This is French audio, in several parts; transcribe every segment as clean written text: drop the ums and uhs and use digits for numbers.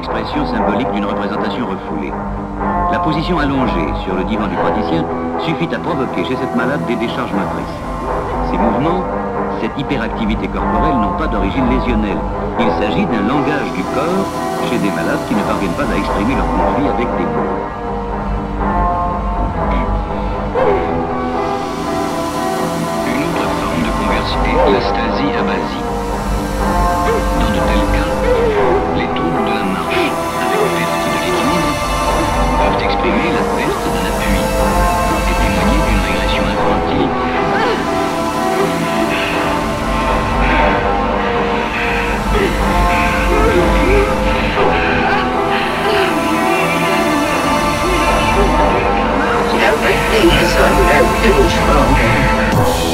l'expression symbolique d'une représentation refoulée. La position allongée sur le divan du praticien suffit à provoquer chez cette malade des décharges motrices. Ces mouvements, cette hyperactivité corporelle n'ont pas d'origine lésionnelle. Il s'agit d'un langage du corps chez des malades qui ne parviennent pas à exprimer leur conflit avec des mots. Une autre forme de conversion est l'astasie-abasie. Dans de tels cas, les troubles de la marche avec perte de l'équilibre peuvent exprimer la perte d'un appui et témoigner d'une régression infantile. Everything is under control.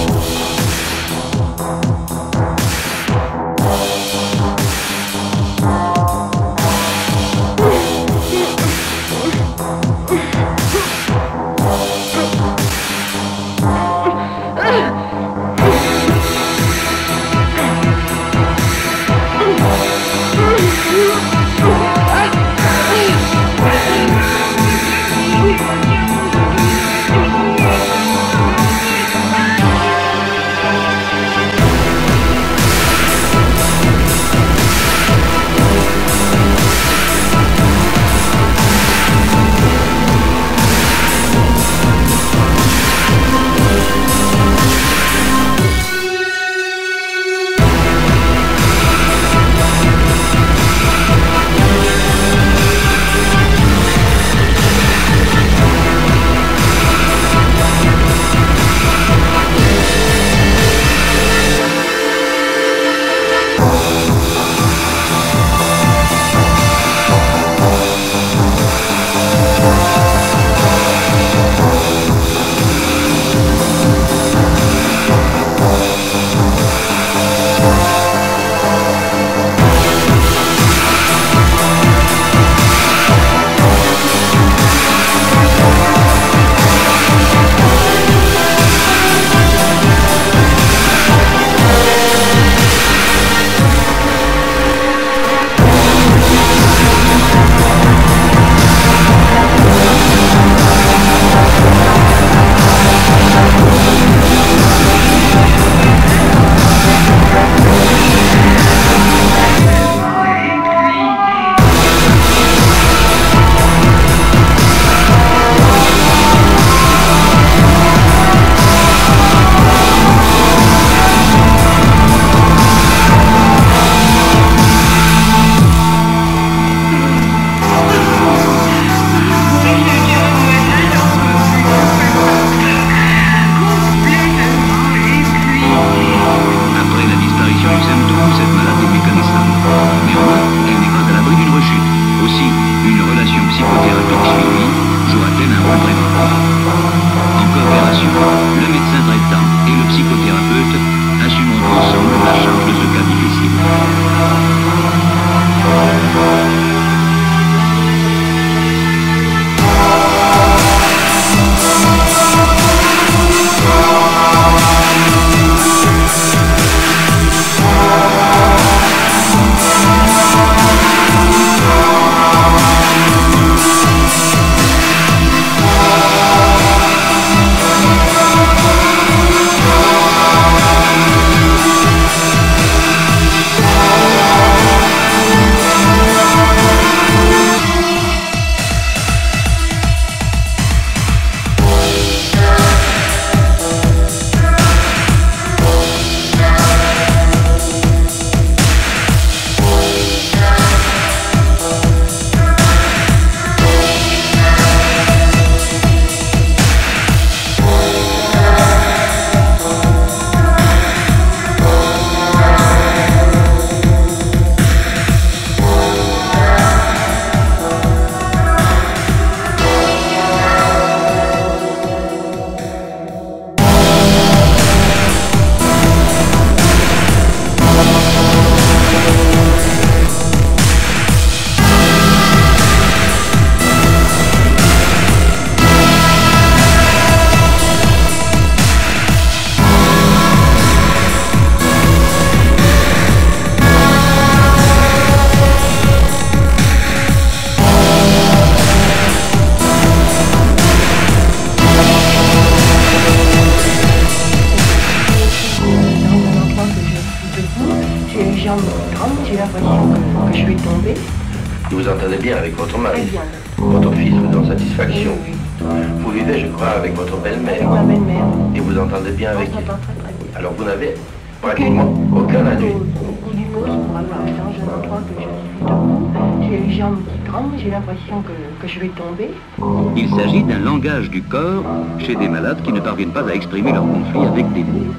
vous entendez bien avec votre mari. Très bien. Votre fils vous donne satisfaction. Oui. Vous vivez, je crois, avec votre belle-mère. Ma belle-mère. Et vous entendez bien avec On elle. s'entend très très bien. Alors vous n'avez pratiquement aucun ennui. Au bout d'une pause, pour avoir le temps, je crois que je suis debout. J'ai les jambes qui tremblent, j'ai l'impression que je vais tomber. Il s'agit d'un langage du corps chez des malades qui ne parviennent pas à exprimer leur conflit avec des mots.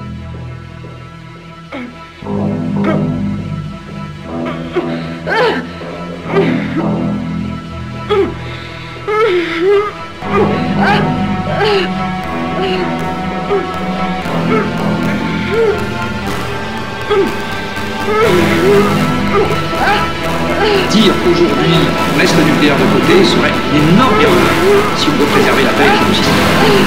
Dire aujourd'hui mettre le nucléaire de côté serait une énorme erreur si on veut préserver la paix et le système.